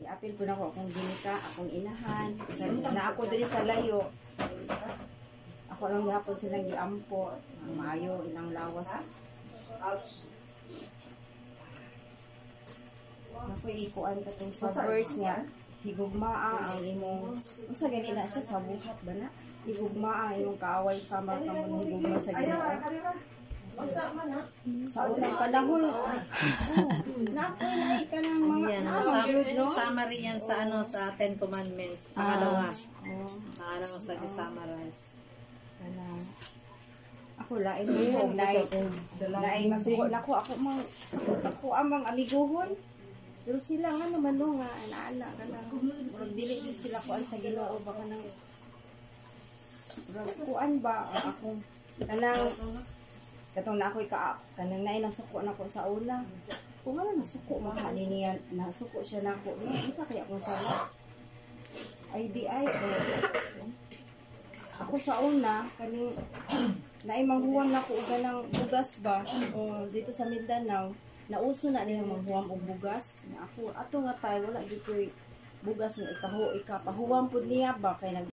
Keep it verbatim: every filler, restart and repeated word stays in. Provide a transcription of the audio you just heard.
i-apil po na ko akong ginika, akong inahan. Isa na ako diri sa layo. Ako lang gihapon silang giampo. Ang maayo, ilang lawas. Ako ikuan ka itong sa verse niya. Higugmaa ang imong, kung sa ganina siya, sa buhat ba na? Higugmaa ang imong kaaway sama ka mo higugma sa ginoo. Sa unang panahon, nakoy na ka ng mga Ayan, ano, summary yan sa ano sa Ten Commandments. Pangalawa. Pangalawa sa summarize. Ako lain mo lain lain masuko nako ako mang ako amang amiguhon. Pero sila nga naman no nga ana-ana ka na. Murag dili din sila kuan sa Ginoo ba kanang murag kuan ba ako kanang katong na ako'y ka kanang naay nasuko nako sa una. Kung ano nasuko man ani niya nasuko siya nako. Unsa kaya akong sabi? I D I ko. Ako sa una kaning naay manghuwam nako og ganang bugas ba o dito sa Mindanao. Nauso na niya manghuwam og bugas. Na ako ato nga tayo wala gyud koy bugas nga ikaho ikapahuwam pud niya ba kay nag